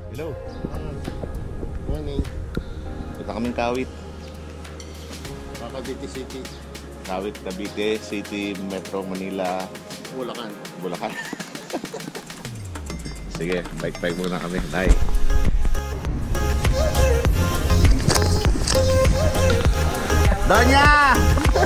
Hello. Morning. Punta kaming Kawit. Cavite City. Kawit, Cavite City, Metro Manila, Bulacan. Bulacan. Sige, bike muna kami. Bye. Donya!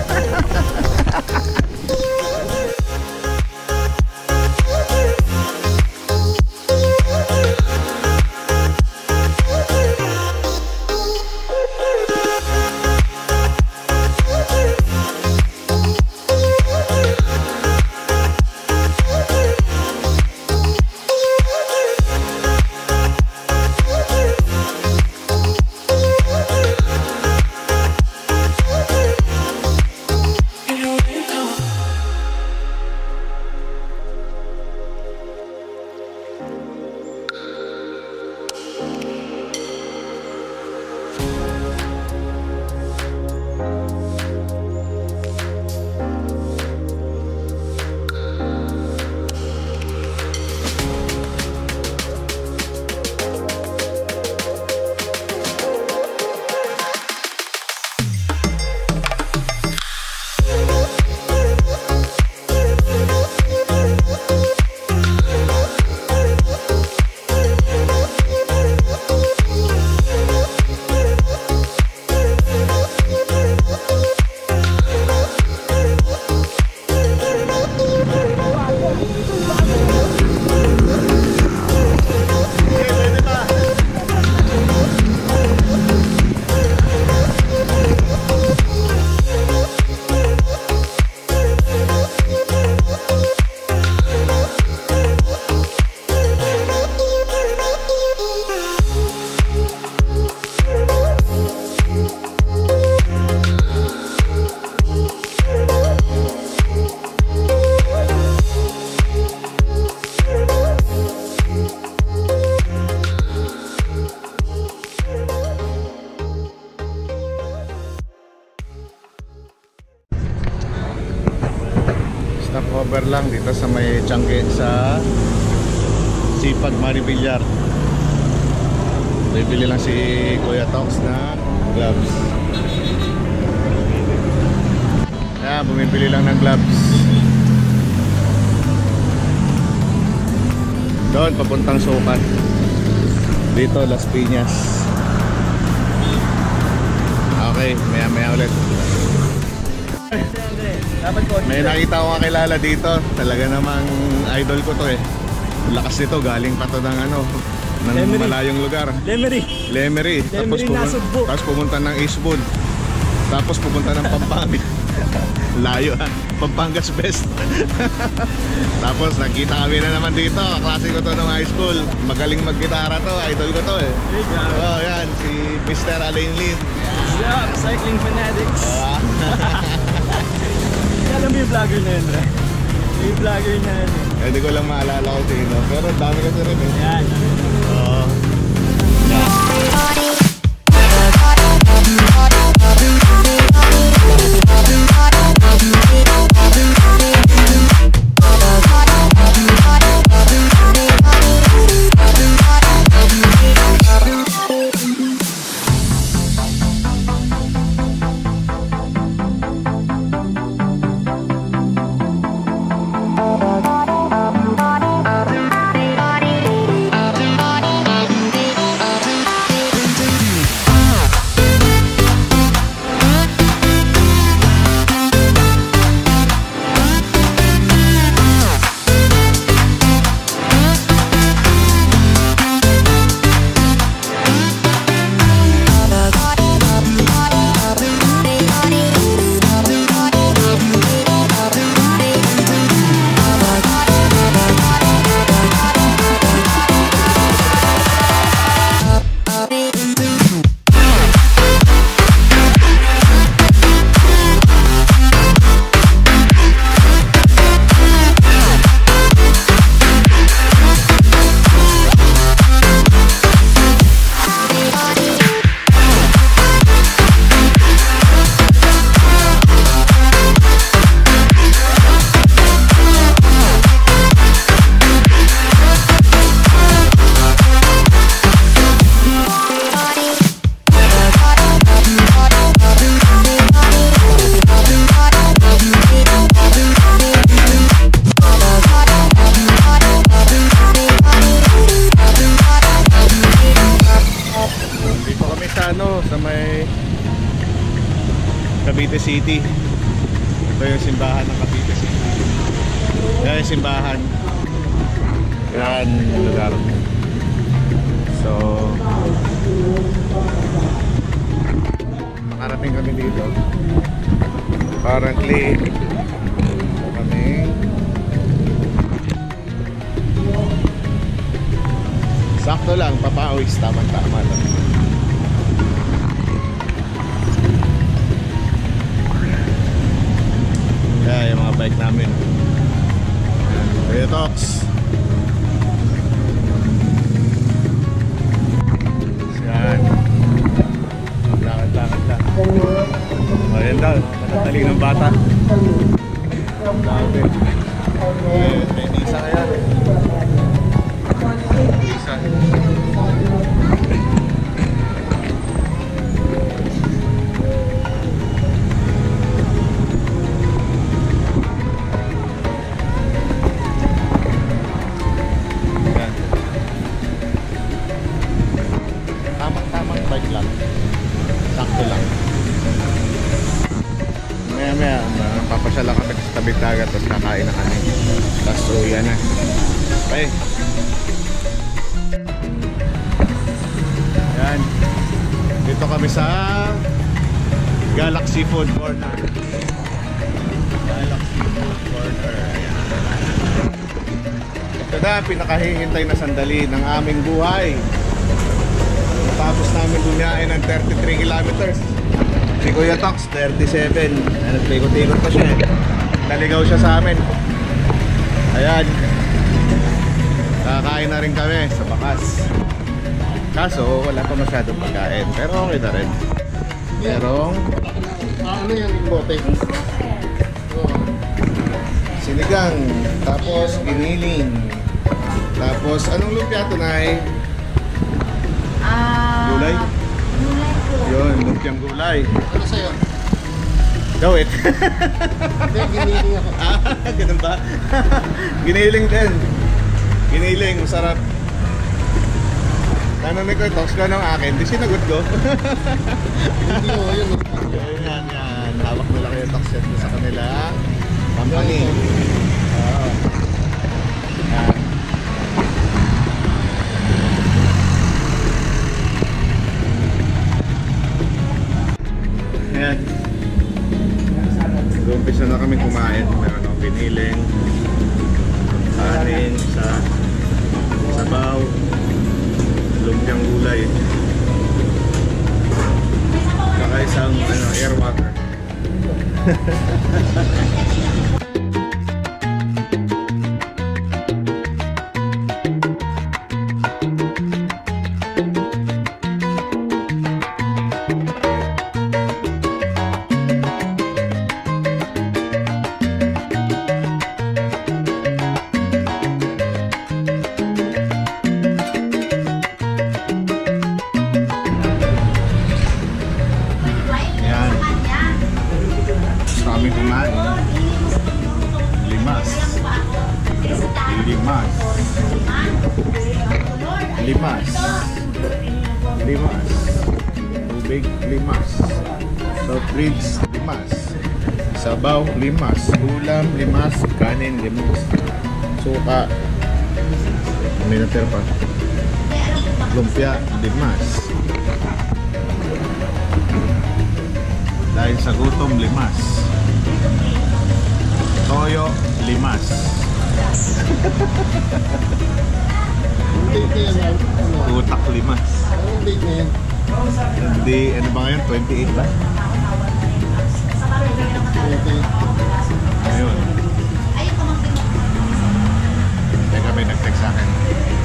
Stopover lang dito sa may Tiangge sa Sipag Maribillar. Bibili lang si Kuya Tox na gloves. Bumibili lang ng gloves. Doon papuntang Sukat. Dito Las Piñas. Okay, maya ulit. May nakita ko kakilala dito. Talaga namang idol ko to eh. Lakas nito, galing pa to ng ng malayong lugar. Lemery. Tapos pumunta ng Eastwood. Tapos pumunta ng Pampanga. Layo ha. Pampangas best. Tapos nakita kami na naman dito. Kaklase ko to ng high school. Magaling mag-gitara to. Idol ko to eh. Oh, yan. Si Mr. Alain Lin. Yeah, cycling fanatics. Alam mo yung vlogger na yun, bro? Yung vlogger na yun. Hindi ko lang maalala ko sino. Pero dami kasi rin eh. Yan. Oo. dito sa may Cavite City. Ito yung simbahan ng Cavite City. Yan yung simbahan. Yan yung lugar. So makarating kami dito. Currently kami sakto lang, papawis, tama-tama lang. Kaya yung mga bike namin. Kuya Tox. Yan. Lakad-lakad lang. Ayan daw, matatali ng bata. Dami. May isa kaya. Isa. Tamang bike lang. Sakto lang. Maya papasyala kami sa tabing dagat, tapos kakain na kami. Tapos uwi na. Okay. Yan. Dito kami sa Galaxy Food Corner. Galaxy Food Corner. Ayan. Ito na, pinakahihintay na sandali ng aming buhay. Tapos namin bumiyain ng 33 kilometers. Si Kuya Tox, 37. Nagpikot-ikot pa siya eh. Naligaw siya sa amin. Ayan. Kakain na rin kami sa bakas. Kaso wala pa masyadong pagkain. Pero okay na rin. Merong Ano yan yung bote? sinigang. Tapos giniling. Tapos anong lumpia ito, Nay? Gulay? Gulay po. Yun, lumpiang gulay. Ano sa'yo? Gawit. Hindi, giniling ako. Ganun ba? Giniling din. Giniling, masarap. Tanong ni Kuya Tox, gano'ng akin? Di sinagot ko. Hindi mo, yun. Yan. Hawak nila Kuya Tox yan sa kanila company. Oo. Yan. Ayan. Umpisa na kami kumain. Meron akong biniling, kanin, sabaw, lumpiang gulay, saka isang air water. Kami kumain. Limas. Tubig, limas. Soft drinks, limas. Sabaw, limas. Ulam, limas. Kanin, limas. Suka. May natira pa. Lumpia, limas. Dahil sa gutom, limas. Toyo, limas. Yung date na yan, ano? Utak, limas. Anong date na yan? Hindi, ano ba ngayon? 28 ba? Okay. Ayun. Teka, may nag-text sa akin.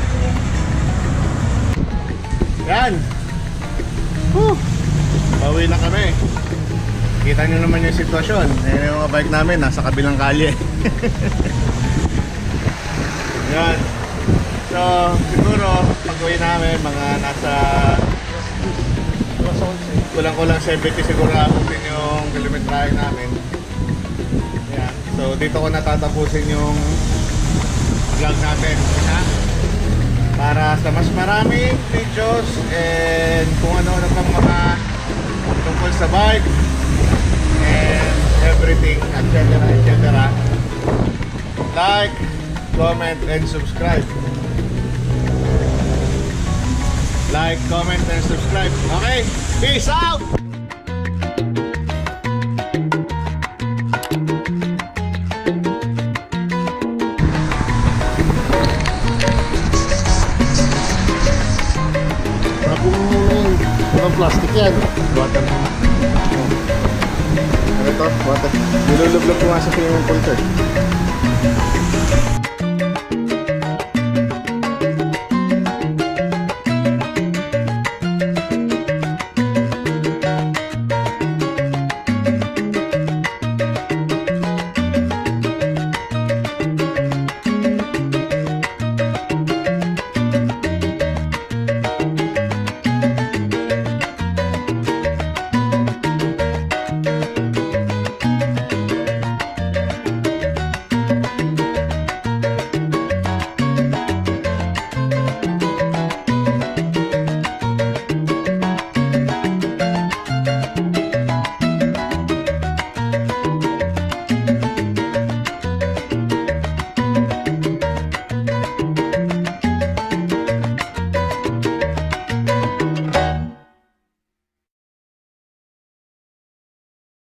Yan! Pauwi na kami. Kita nyo naman yung sitwasyon. Yung mga bike namin nasa kabilang kalye. Yan. So, siguro pag-uwi namin mga nasa kulang-kulang 70 siguro abutin yung kilometrahe namin. Yan. So, dito ko natatapusin yung vlog natin. Ha? Para sa mas maraming videos and kung ano-ano pang mga sa bike and everything, etc. Like, comment, and subscribe. Like, comment, and subscribe. Okay, peace out! Walang plastic yan. Water. Ito, water. Nilulublog ko nga sa swimming pool, sir.